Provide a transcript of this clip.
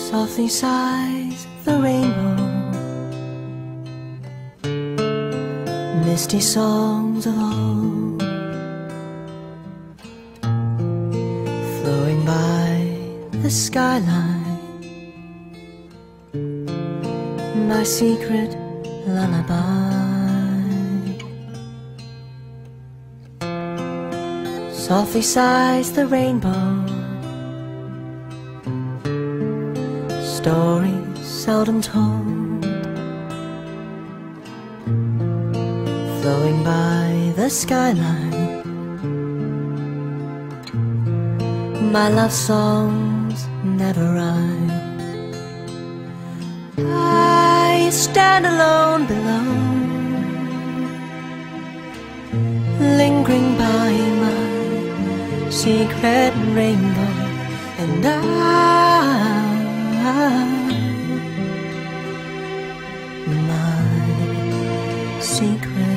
Softly sighs the rainbow, misty songs of old, flowing by the skyline, my secret lullaby. Softly sighs the rainbow, stories seldom told, flowing by the skyline, my love songs never rhyme. I stand alone below, lingering by my secret rainbow, and my secret